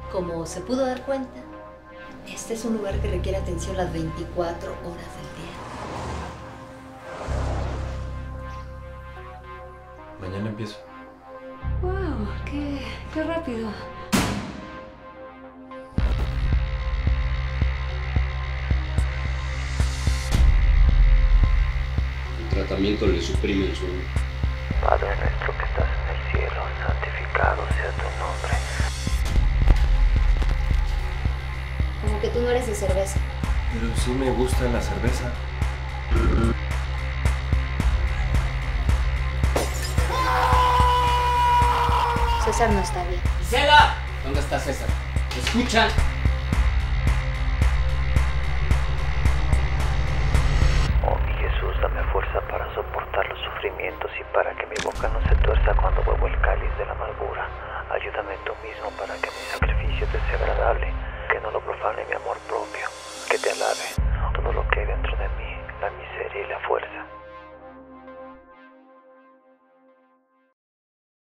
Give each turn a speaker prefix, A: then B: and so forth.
A: Como se pudo dar cuenta, este es un lugar que requiere atención las 24 horas del día.
B: Mañana empiezo.
C: ¡Wow! ¡Qué rápido!
D: El tratamiento le suprime el sueño.
E: Padre nuestro que estás en el cielo, santificado sea tu nombre.
A: Como que tú no eres de cerveza.
B: Pero sí me gusta la cerveza.
A: César no está bien.
F: ¡Gisela! ¿Dónde está César? ¿Me escuchan?
E: Oh mi Jesús, dame fuerza para soportar los sufrimientos y para que mi boca no se tuerza cuando bebo el cáliz de la amargura. Ayúdame tú mismo para que mi sacrificio te sea agradable, que no lo profane mi amor propio, que te alabe todo lo que hay dentro de mí, la miseria y la fuerza.